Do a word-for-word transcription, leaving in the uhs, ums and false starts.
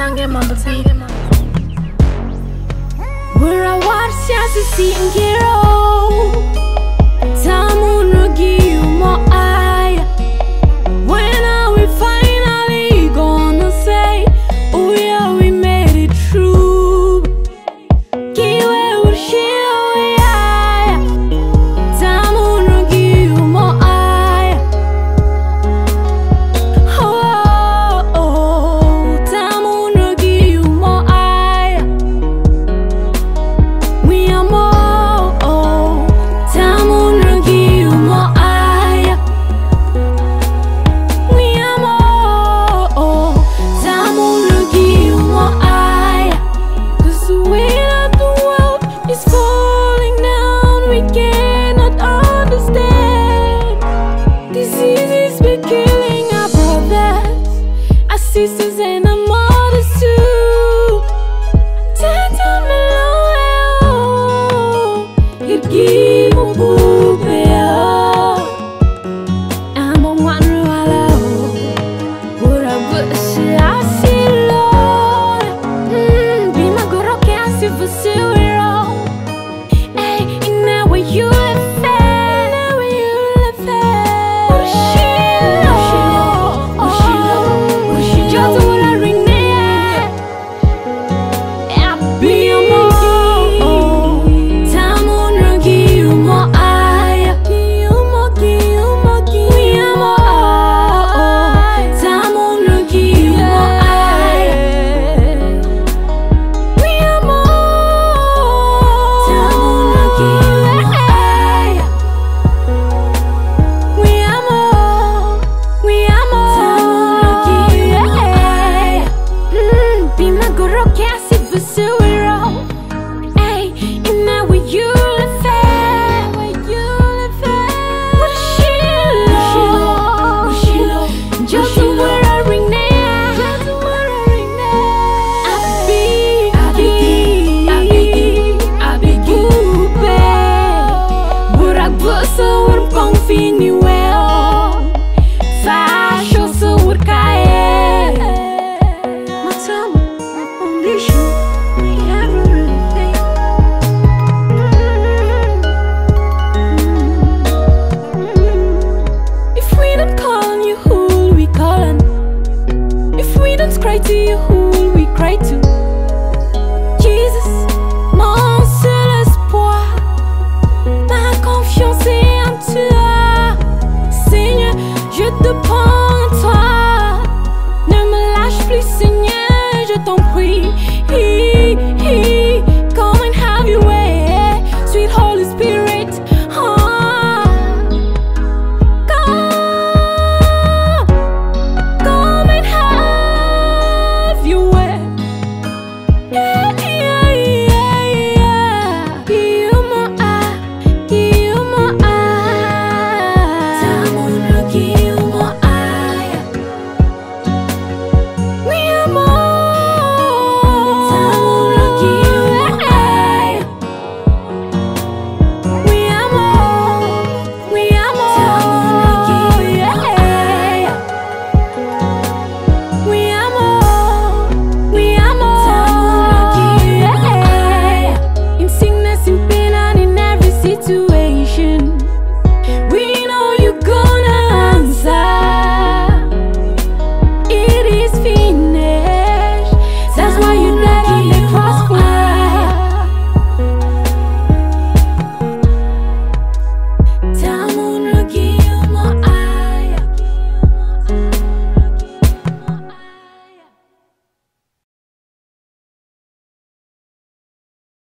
Sangem on the beat. Where I watch as a seeing hero. Tamu no give more eye. When are we finally gonna say, oh yeah, we made it through? Kiwe ushio yeah. Tamu no give more eye. Oh, oh, tamu no give more eye. We are more, oh, tamu no give more eye. We are more, oh, tamu no give more eye. 'Cause the weight of the world is falling down. We cannot understand. Diseases be killing our brothers, our sisters and our mothers too. Tata Melao, Hirgi Mububea. I'm on one ruala, what I wish I see Lord. Be my goroke, I see for zero. Hey, in that way you.